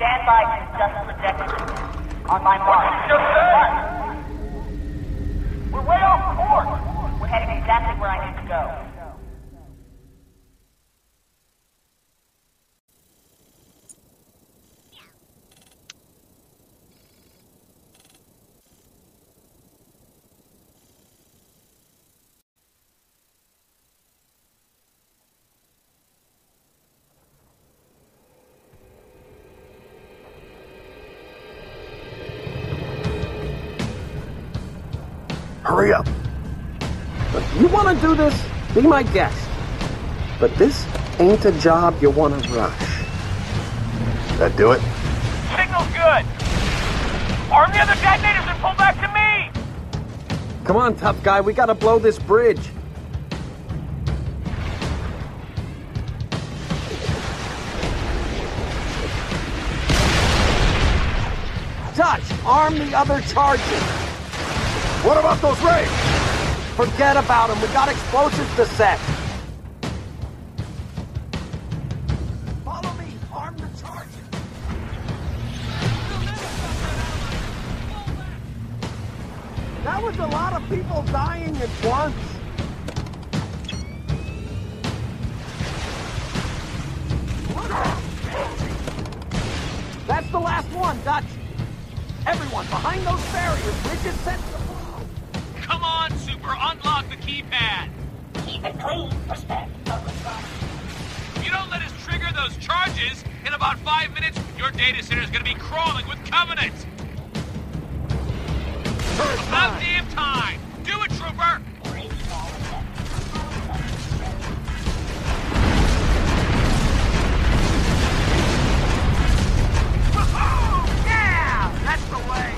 Stand by to adjust trajectory. On my mark. We're way off course. We're heading exactly where I need to go. Hurry up. Look, you want to do this? Be my guest. But this ain't a job you want to rush. That do it? Signal's good. Arm the other detonators and pull back to me. Come on, tough guy. We gotta blow this bridge. Dutch, arm the other charges. What about those rays? Forget about them. We got explosives to set. Follow me. Arm the charges. That was a lot of people dying at once. That's the last one, Dutch. Everyone, behind those barriers, bridges sensible. Come on, Super, unlock the keypad. Keep it clean for spec. If you don't let us trigger those charges, in about 5 minutes, your data center is going to be crawling with Covenant. About damn time. Do it, Trooper. Yeah, that's the way.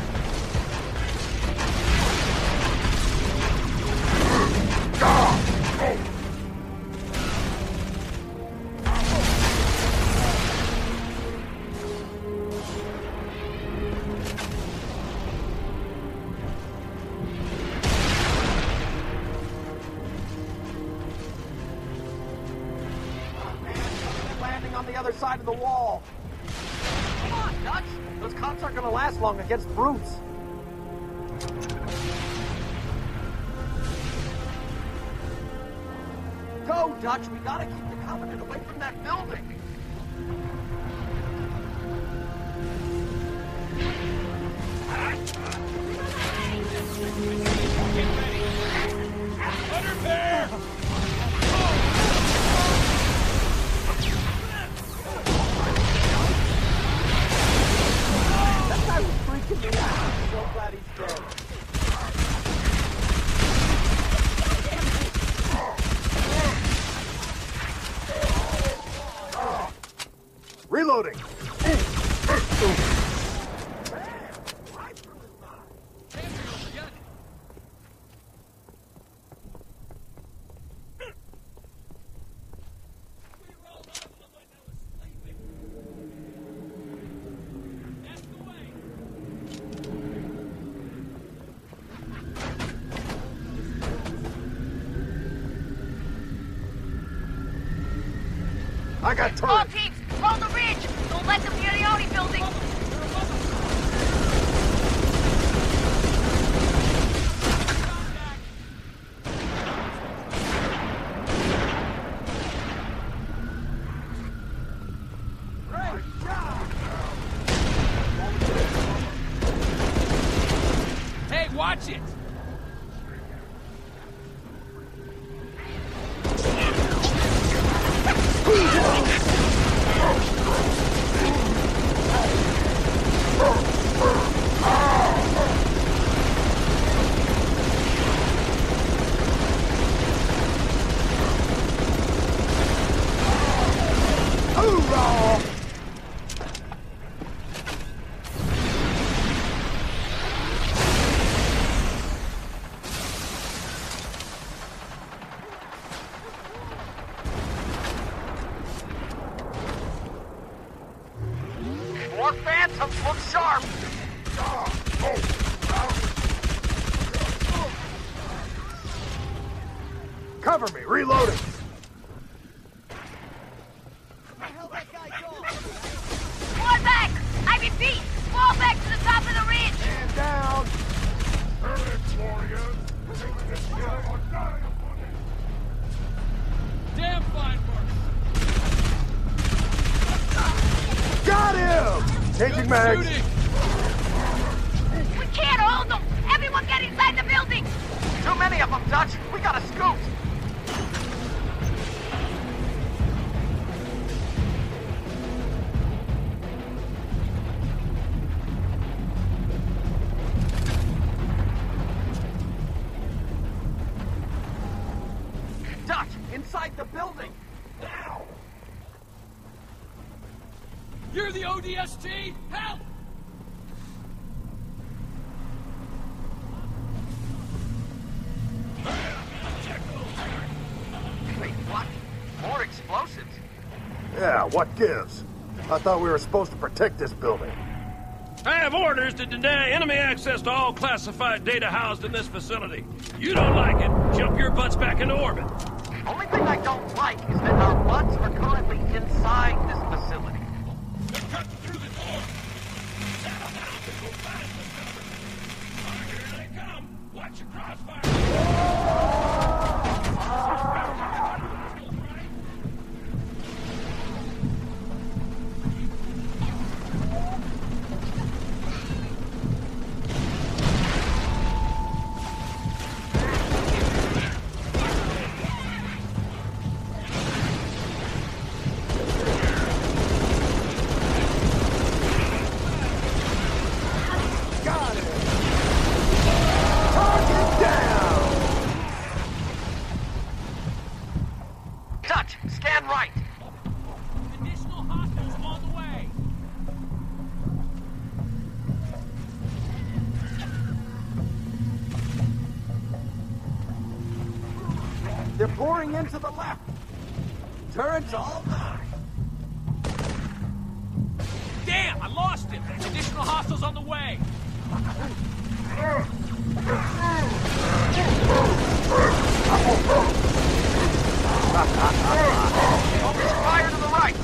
Landing on the other side of the wall. Come on, Dutch. Those cops aren't gonna last long against brutes. Go, Dutch. We gotta keep the Covenant away from that building. That guy was freaking me out. I'm so glad he's dead. Reloading. I got All turret. teams, hold the ridge. Don't let them near the Audi building. Hey, watch it. More phantoms look sharp. Cover me. Reloading. Fly back! mags. Shooting! We can't hold them! Everyone get inside the building! Too many of them, Dutch. We gotta scoot. Dutch, inside the building. Now. You're the ODST? Help! Wait, what? More explosives? Yeah, what gives? I thought we were supposed to protect this building. I have orders to deny enemy access to all classified data housed in this facility. You don't like it, jump your butts back into orbit. Only thing I don't like is that our butts are currently inside this facility. They're cutting through the door. Settle down to go find the building. Here they come. Watch your crossfire. Got it! Target down! Dutch, scan right. Additional hostiles on the way! They're pouring into the left. Turrets all mine. Damn, I lost him! Additional hostiles on the way! Focus fire to the right.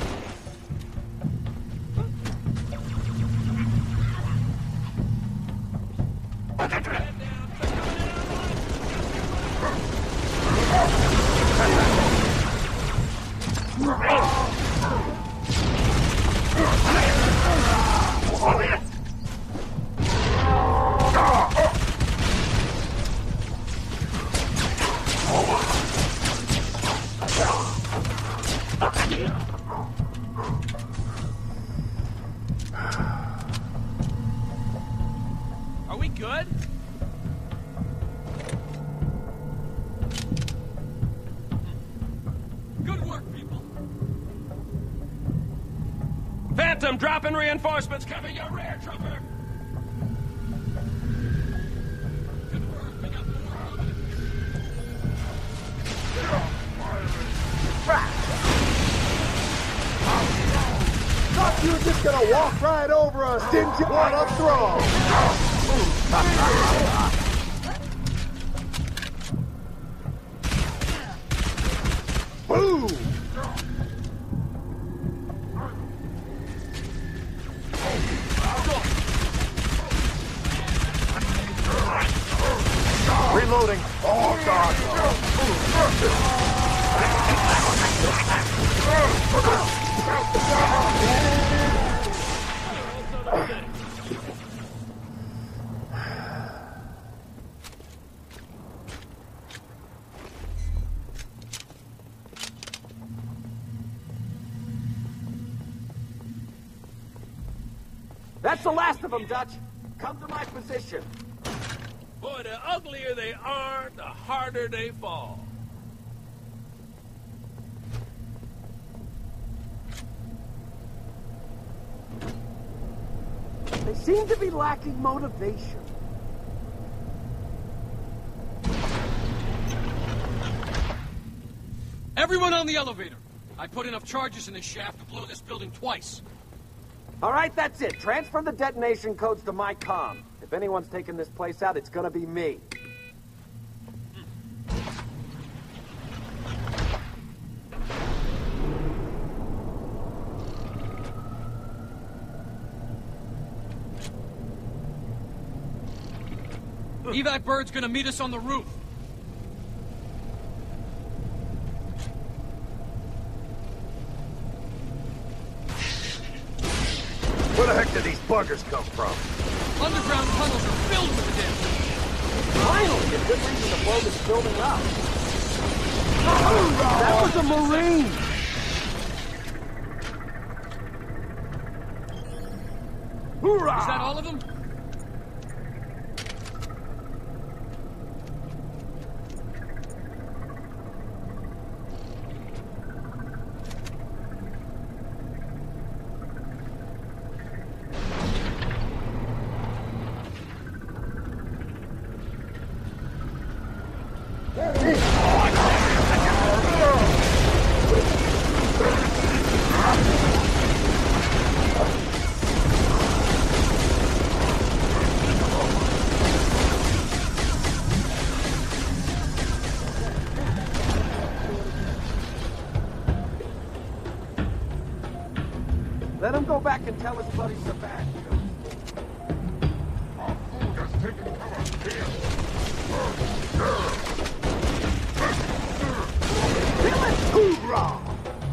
Are we good? Good work, people! Phantom, dropping reinforcements, cover your rear, trooper. Good work, we got more of it. Thought you were just gonna walk right over us, didn't you? What a throw! Boom! Reloading. Oh, God. That's the last of them, Dutch. Come to my position. Boy, the uglier they are, the harder they fall. They seem to be lacking motivation. Everyone on the elevator! I put enough charges in this shaft to blow this building twice. All right, that's it. Transfer the detonation codes to my comm. If anyone's taking this place out, it's gonna be me. Evac Bird's gonna meet us on the roof. Where the heck did these buggers come from? Underground tunnels are filled with the damn thing. Finally, a good reason to blow this building up. That was a Marine! Is that all of them? Let him go back and tell his buddy Sebastian. Hoorah!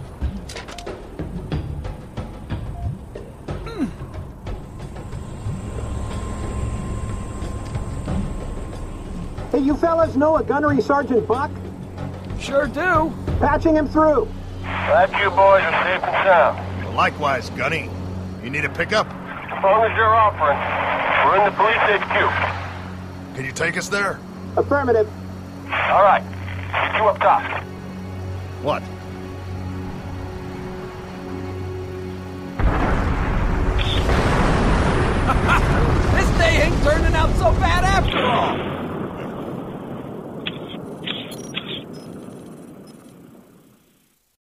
Hey, you fellas know a gunnery Sergeant Buck? Sure do. Patching him through. Glad you boys are safe and sound. Well, likewise, Gunny. You need a pickup? As long as you're offering. We're in the police HQ. Can you take us there? Affirmative. All right. Meet you up top. What? This day ain't